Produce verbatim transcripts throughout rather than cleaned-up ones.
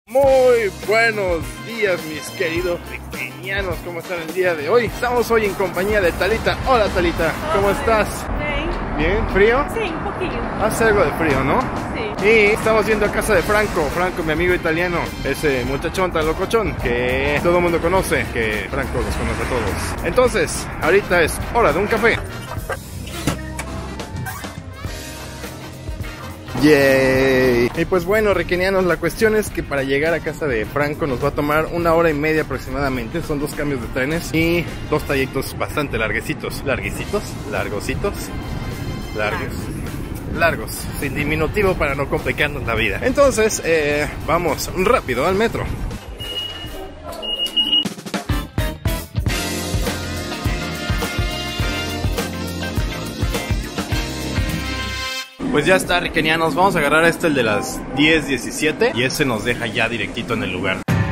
Muy buenos días, mis queridos pequeñanos. ¿Cómo están el día de hoy? Estamos hoy en compañía de Talita. Hola, Talita, ¿cómo estás? Bien. ¿Bien? ¿Frío? Sí, un poquillo. Hace algo de frío, ¿no? Sí. Y estamos yendo a casa de Franco. Franco, mi amigo italiano, ese muchachón tan locochón que todo el mundo conoce, que Franco los conoce a todos. Entonces, ahorita es hora de un café. Yay. Y pues bueno, requenianos, la cuestión es que para llegar a casa de Franco nos va a tomar una hora y media aproximadamente. Son dos cambios de trenes y dos trayectos bastante larguecitos. Larguecitos, largositos, largos, largos, sin diminutivo para no complicarnos la vida. Entonces, eh, vamos rápido al metro. Pues ya está, riquenianos, vamos a agarrar este, el de las diez diecisiete, y ese nos deja ya directito en el lugar.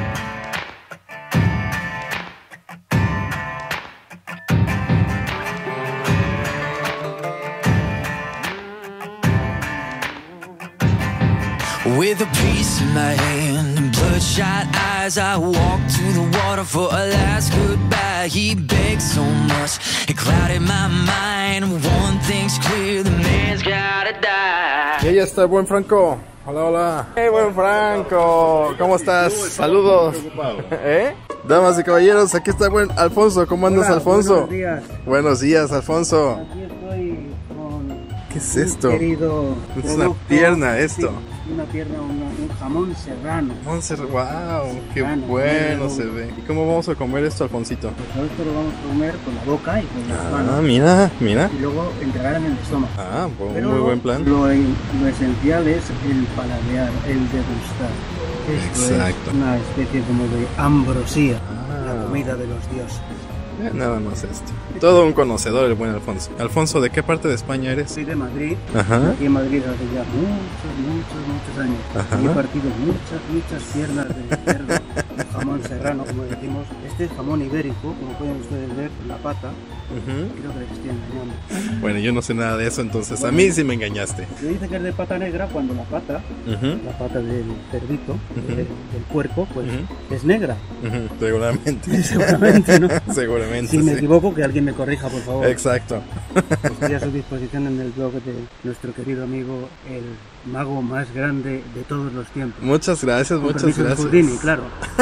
With a piece in my hand and bloodshot eyes, I walk to the water for a last goodbye. He begged so much, it clouded my mind. One thing's clear, the man's gotta die. Y ahí está el buen Franco. Hola, hola. Hey, buen Franco, ¿cómo estás? Saludos. ¿Eh? Damas y caballeros, aquí está el buen Alfonso. ¿Cómo andas, Hola, Alfonso? buenos días. Buenos días, Alfonso. Aquí estoy con ¿Qué es un esto? querido Es una producto. pierna esto. Sí, una pierna, una- un jamón serrano. Monser, wow, qué Serrano, bueno muy se bueno. ve. ¿Y cómo vamos a comer esto, Alfonsito? Pues esto lo vamos a comer con la boca y con las Ah, manos. mira, mira. Y luego entregar en el estómago. Ah, bu- Pero muy buen plan. Lo, lo esencial es el paladear, el degustar. Esto Exacto. es una especie como de ambrosía, Ah. la comida de los dioses. Eh, Nada más esto. Todo un conocedor el buen Alfonso. Alfonso, ¿de qué parte de España eres? Soy de Madrid. Ajá. Aquí en Madrid hace ya muchos, muchos, muchos años. Ajá. Y he partido muchas, muchas piernas de cerdo, de jamón serrano, como decimos. Este es jamón ibérico, como pueden ustedes ver, la pata. Ujú. Creo que les estoy engañando. Bueno, yo no sé nada de eso, entonces a mí sí me engañaste. Se dice que es de pata negra cuando la pata, Ujú, la pata del cerdito, Ujú. de- del puerco, pues Ujú. es negra. ujú, Seguramente. Seguramente, ¿no? Seguramente, Si me sí. equivoco, que alguien me corrija, por favor. Exacto. Estoy a su disposición en el blog de nuestro querido amigo, el mago más grande de todos los tiempos. Muchas gracias, Con muchas permiso de gracias. Houdini, claro.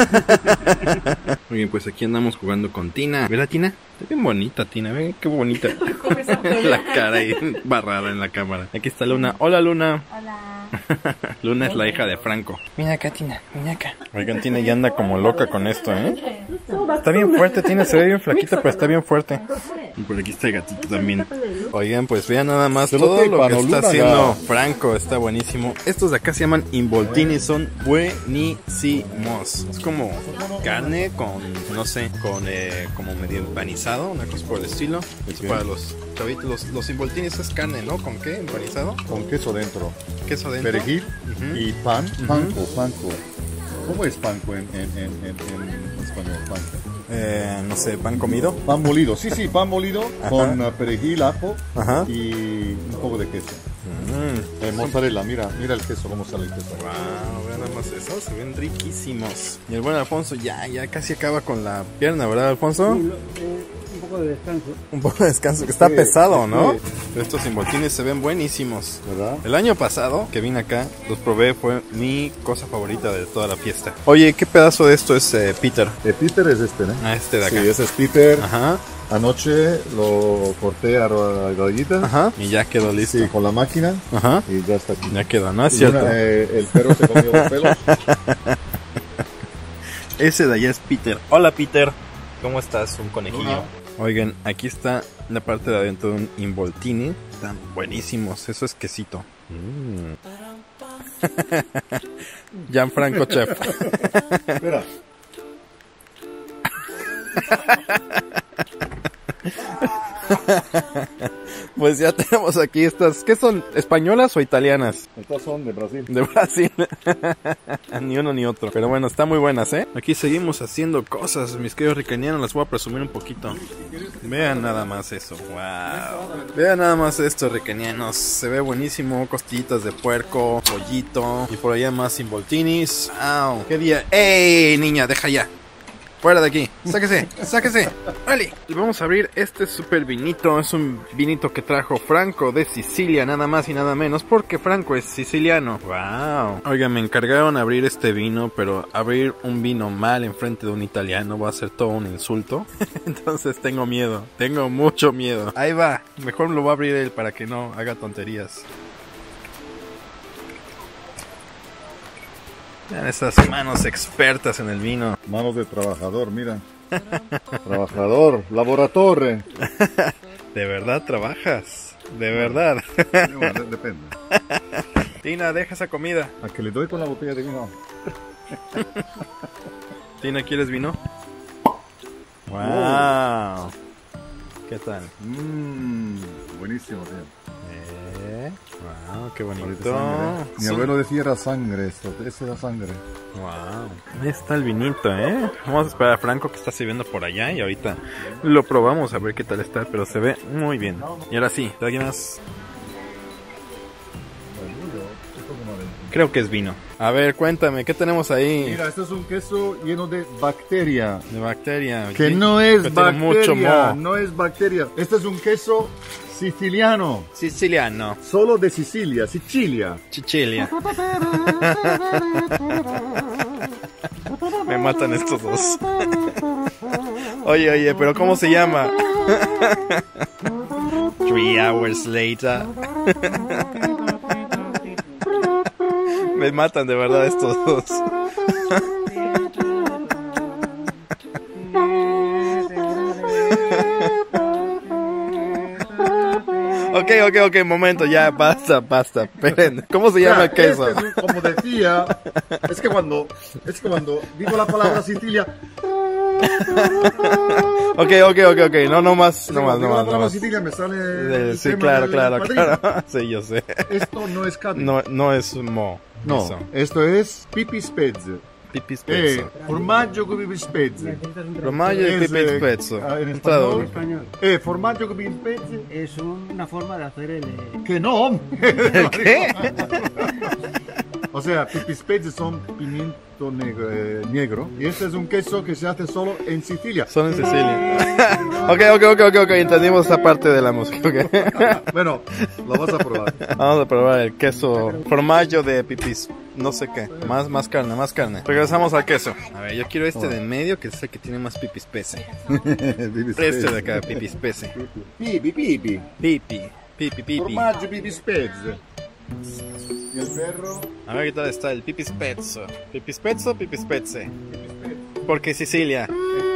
Muy bien, pues aquí andamos jugando con Tina. ¿Ve la Tina? Está bien bonita, Tina. Ve qué bonita. La cara ahí barrada en la cámara. Aquí está Luna. Hola, Luna. Hola. Luna es la hija de Franco. Mira acá, Tina. Mira acá. Oigan, Tina ya anda como loca con esto, ¿eh? Está bien fuerte, Tina. Se ve bien flaquita, pero está bien fuerte. Y por aquí está el gatito también. Oigan, pues vean nada más todo lo que está haciendo Franco. Está buenísimo. Estos de acá se llaman involtini. Son buenísimos. Es como carne con, no sé, con eh, como medio empanizado, una cosa por el estilo. Es para los chavitos. Los, los involtinis es carne, ¿no? ¿Con qué? ¿Empanizado? Con queso dentro, Queso dentro. perejil Ujú. y pan, panko, panko. ¿Cómo es panko en, en, en, en, en español? Panko. Eh, no sé, pan comido. Pan molido, sí, sí, pan molido con uh, perejil, ajo Ajá. y un poco de queso. Mm. Eh, mozzarella, mira, mira el queso, cómo sale el queso. Wow, vean nada más eso, se ven riquísimos. Y el buen Alfonso ya, ya casi acaba con la pierna, ¿verdad, Alfonso? Sí, lo- eh, un poco de descanso. Un poco de descanso, que está Sí, pesado, ¿no? sí. Estos involtines se ven buenísimos. ¿Verdad? El año pasado que vine acá, los probé, fue mi cosa favorita de toda la fiesta. Oye, ¿qué pedazo de esto es eh, Peter? El Peter es este, ¿no? Ah, este de acá. Sí, ese es Peter. Ajá, Anoche lo corté a rodajitas. ajá. Y ya quedó listo. Sí, con la máquina Ajá. y ya está aquí. Ya quedó, ¿no? Es Y cierto. una, eh, el perro se comió los pelos. Ese de allá es Peter. Hola, Peter. ¿Cómo estás? Un conejillo. Hola. Oigan, aquí está la parte de adentro de un involtini. Están buenísimos. Eso es quesito. Mm. Gianfranco Chef. Espera. Pues ya tenemos aquí estas, ¿qué son? ¿Españolas o italianas? Estas son de Brasil. De Brasil. Ni uno ni otro. Pero bueno, están muy buenas, ¿eh? Aquí seguimos haciendo cosas, mis queridos ricanianos. Las voy a presumir un poquito. Vean nada más eso. Wow. Vean nada más esto, ricanianos. Se ve buenísimo. Costillitas de puerco, pollito. Y por allá más involtinis. ¡Au! ¡Qué día! ¡Ey, niña! Deja ya. Fuera de aquí, sáquese, sáquese. Vale. Vamos a abrir este super vinito. Es un vinito que trajo Franco de Sicilia, nada más y nada menos, porque Franco es siciliano. Wow. Oigan, me encargaron abrir este vino, pero abrir un vino mal enfrente de un italiano va a ser todo un insulto. Entonces tengo miedo, tengo mucho miedo. Ahí va, mejor lo va a abrir él para que no haga tonterías. Vean esas manos expertas en el vino. Manos de trabajador, mira. Trabajador, laboratorio. ¿De verdad trabajas? ¿De verdad? Bueno, depende. Tina, deja esa comida. A que le doy con la botella de vino. Tina, ¿quieres vino? Wow. ¿Qué tal? Mmm, buenísimo, tío. Eh, wow, qué bonito. Sangre. Mi Sí. abuelo decía era sangre esto, esa era sangre. Wow. Ahí está el vinito, ¿eh? Vamos a esperar a Franco que está sirviendo por allá y ahorita lo probamos a ver qué tal está, pero se ve muy bien. Y ahora sí, ¿de alguien más? Creo que es vino. A ver, cuéntame, ¿qué tenemos ahí? Mira, esto es un queso lleno de bacteria. De bacteria. Que ¿Sí? no es Que tiene mucho bacteria, moho. no es bacteria. Este es un queso siciliano, Siciliano. solo de Sicilia, Sicilia. Chichilia. Me matan estos dos. Oye, oye, pero ¿cómo se llama? Three hours later. Me matan de verdad estos dos. Ok, ok, ok, momento, ya, basta, basta. Esperen, ¿cómo se llama el queso? Este es un- como decía, es que cuando, es que cuando digo la palabra Sicilia, Ok, ok, ok, ok, no, no más, no cuando más, digo no la más, no palabra más. Sicilia me sale Eh, el Sí, tema claro, del claro, padrino. claro. Sí, yo sé. Esto no es Cádiz. No, no es mo. No, Eso. esto es pipi spezze. Pipi Eh, spezzo. formaggio con pipi spezze. Romaglio y Es, pipi eh, spezzo. ah, en Un español. traductor. Español. Eh, formaggio con pipi spezze. Es una forma de hacer el... eh, Que no. ¿Qué? O sea, pipi spezze son pimiento negro, eh, negro. Y este es un queso que se hace solo en Sicilia. Son en Sicilia. Ok, ok, ok, ok, ok, entendimos esa parte de la música. Ok. Bueno, lo vas a probar. Vamos a probar el queso formaggio de pipis. No sé qué. Más, más carne, más carne. Regresamos al queso. A ver, yo quiero este de en medio, que es el que tiene más pipis pese. Pipi Este de spezze. acá, pipis pese. Pipi, pipi. Pipi, pipi, pipi. Formaggio pipi spezze. Y el perro. A ver qué tal está el pipis pezzo. Pipis pezzo, pipis pezze. Porque Sicilia.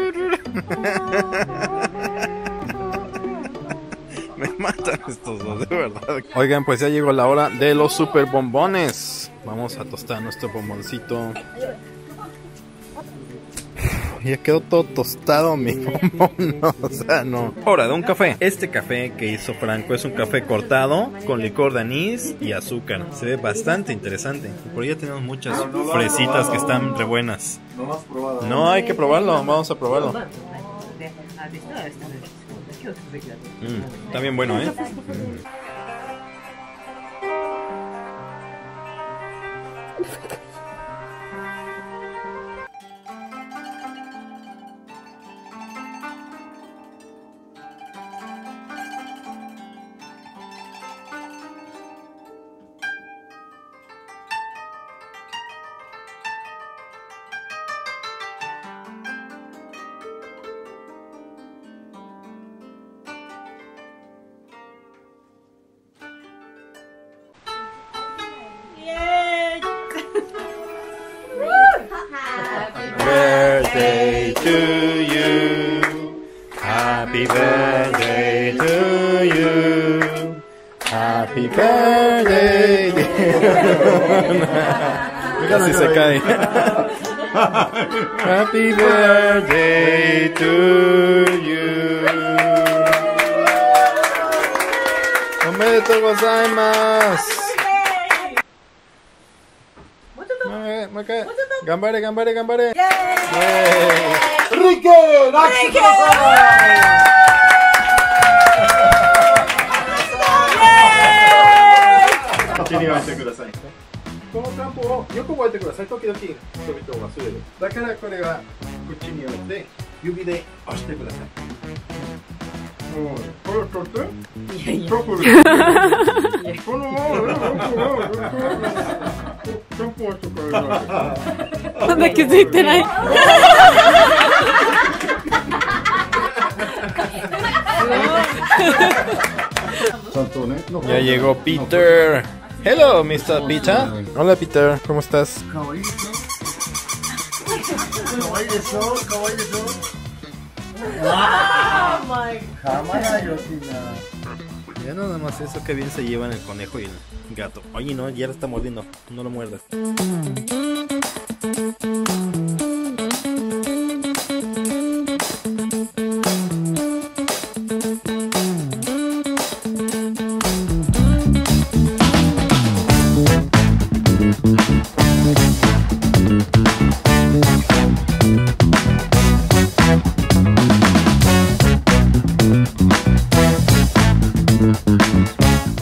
Me matan estos dos, de verdad. Oigan, pues ya llegó la hora de los super bombones. Vamos a tostar nuestro bomboncito. Ya quedó todo tostado mi bombón, no, o sea, no. Hora de un café. Este café que hizo Franco es un café cortado con licor de anís y azúcar. Se ve bastante interesante. Y por ahí ya tenemos muchas fresitas que están re buenas. No lo has probado. No, hay que probarlo, vamos a probarlo. Mm, está bien bueno, ¿eh? Birthday to you. Happy birthday to you. Happy birthday. Casi se cae. Happy birthday to you. Omedetou gozaimasu. Gambare, gambare, gambare. ¡Rique! ¡Rique! この散歩をよく覚えてください。時々人々を忘れる。だからこれは口に置いて指で押してください。もうこれを取って。いやいや。このまま散歩をしてくれる。 まだ気づいてない。 Ya llegó Peter. Hello, mister Peter. Hola, Peter. ¿Cómo estás? Ya nada más eso, que bien se llevan el conejo y el gato. Oye, no, ya lo está mordiendo. No lo muerdas.